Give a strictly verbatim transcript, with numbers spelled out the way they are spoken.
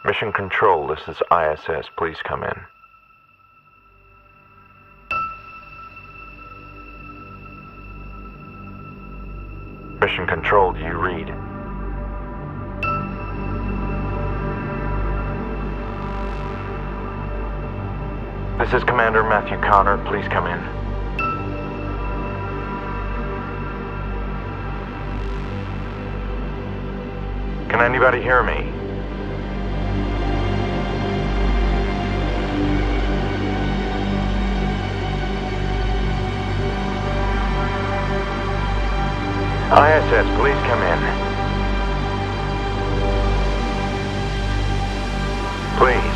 Mission Control, this is I S S. Please come in. Mission Control, do you read? This is Commander Matthew Connor. Please come in. Can anybody hear me? I S S, please come in. Please.